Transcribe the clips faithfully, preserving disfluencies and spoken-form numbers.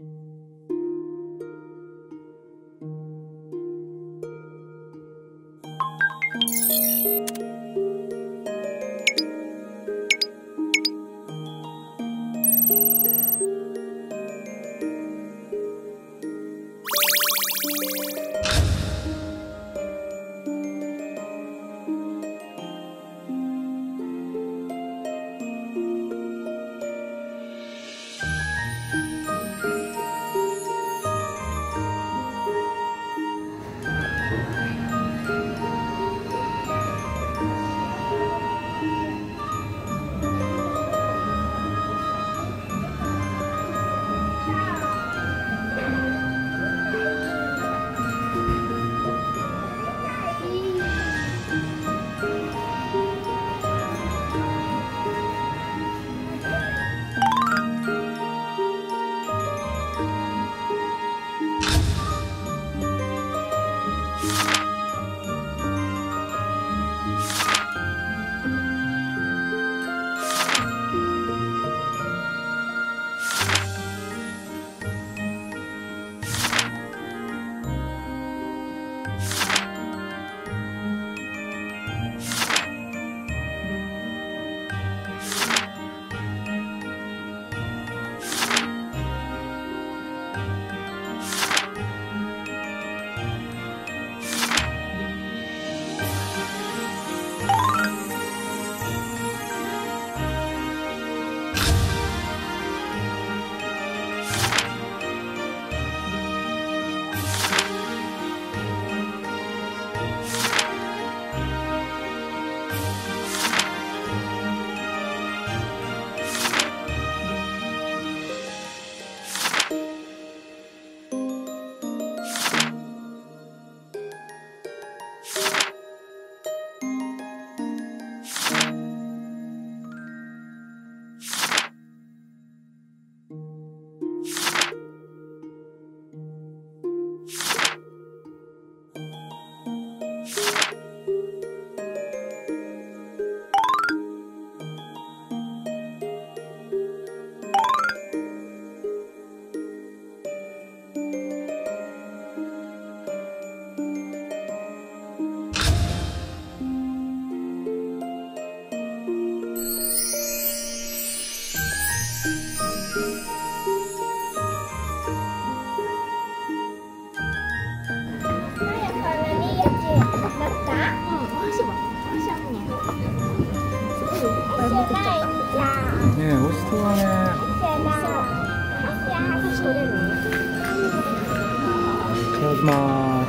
きます。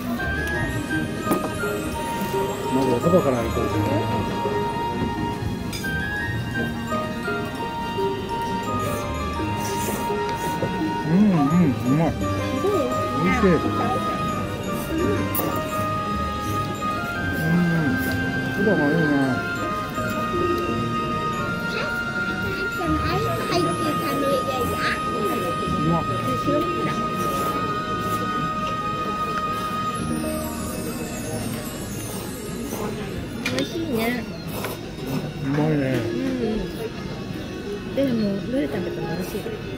まずは外から歩こう。うんうん、うまい。おいしい。うん、そばがいいね。うまっ。 美味しいね。 うまいね。 うん。でもどれ食べても美味しい。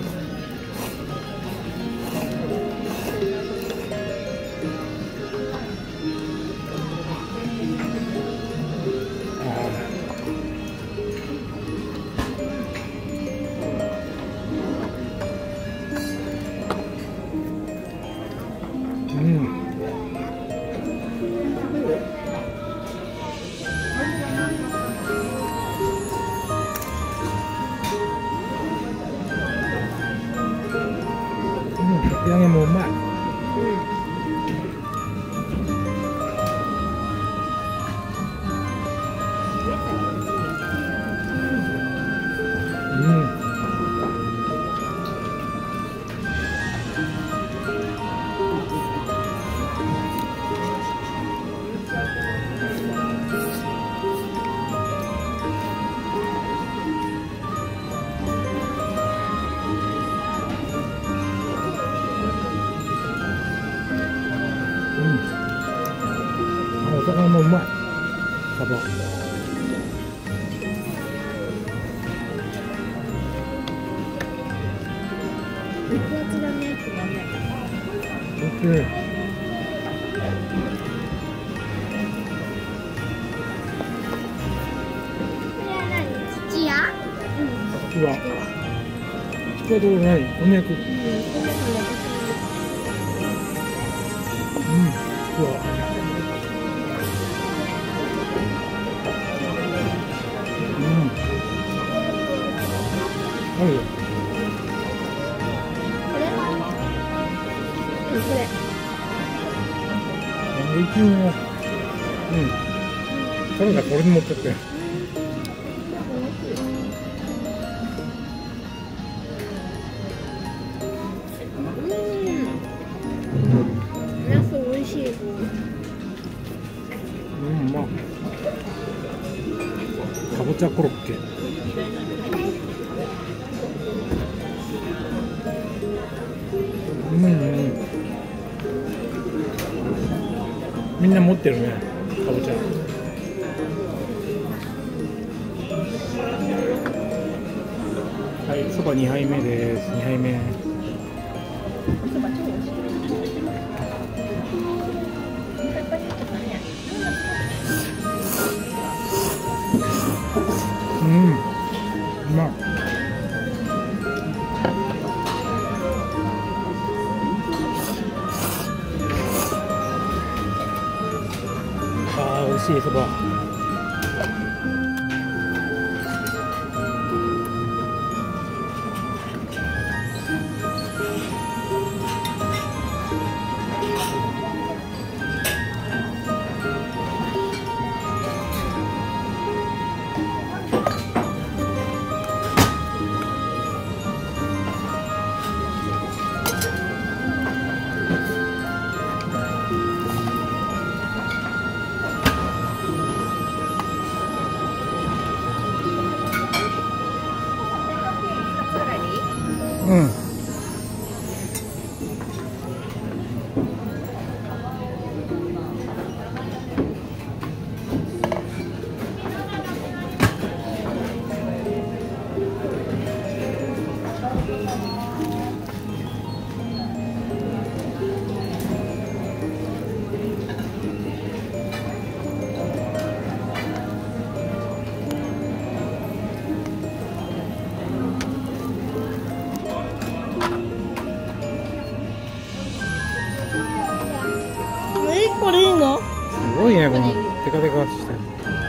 うん。かき揚げもうまい。うん。お魚もうまい。サバ。う圧だねってだね。 オッケー。 土屋？ うわ。ちくわどころない。こんにゃく。うん。うわ。うん。あるよ。 これ？うんこれ。 あ、一応。うん。サラダこれに持ってって。うん、まあ。かぼちゃコロッケ。うん、うん。みんな持ってるね、かぼちゃ。はい、そばにはいめです。にはいめ。うん、うまい。ああ、美味しいそば。うん。 これいいの？ すごいね、このテカテカして。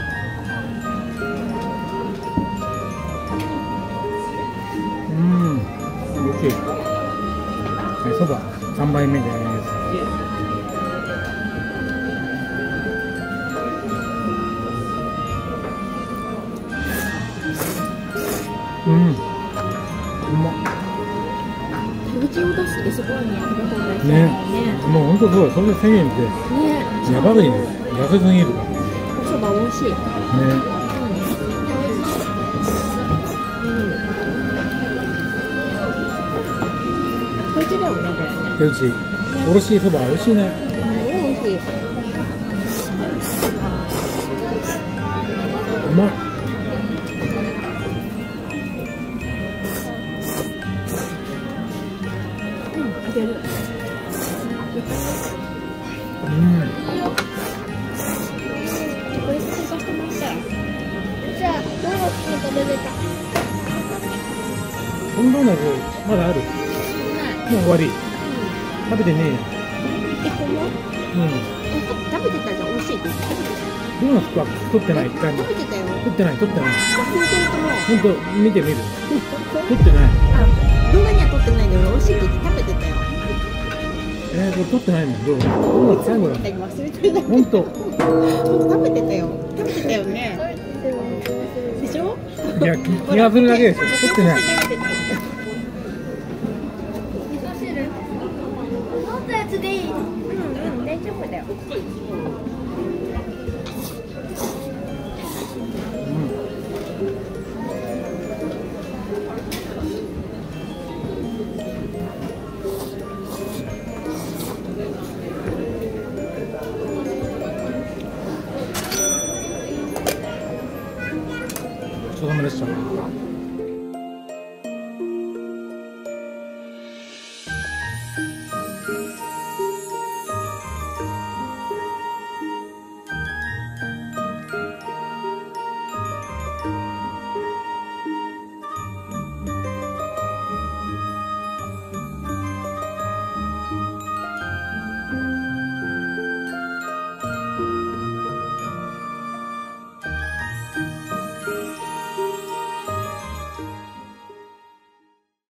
うん、美味しい。はい、そばさんばいめです。うん、うまっ。 手口を出してそこにあげた方がいいね。もう本当そう、それでせんえんってね。 やばいね、安すぎる。 おそば美味しい。ね。手打ちだよね。 手打ち、おろしそば美味しいね。 美味しい。 うまい。 あげる。 うん。 これ追加してました。じゃあドーナツと食べれた。 このドーナツまだある？もう終わり。食べてねえや。 え、この？ うん。 食べてたじゃん、美味しいって言って食べてた。 ドーナツは取ってない、一回も。 食べてたよ。 取ってない、取ってない。 忘れてると思う。 ほんと、見てみる。取ってない。 あ、動画には撮ってないんだけど、美味しいって言って食べてたよ。 えー、これ取ってないもん。どう？ドーナツ最後だ。 忘れてるだけ。 ほんと。 食べてたよ。食べてたよね。でしょ？ いや、気がするだけでしょ。取ってない。 でいい。うんうん、大丈夫だよ。 お疲れ様でした。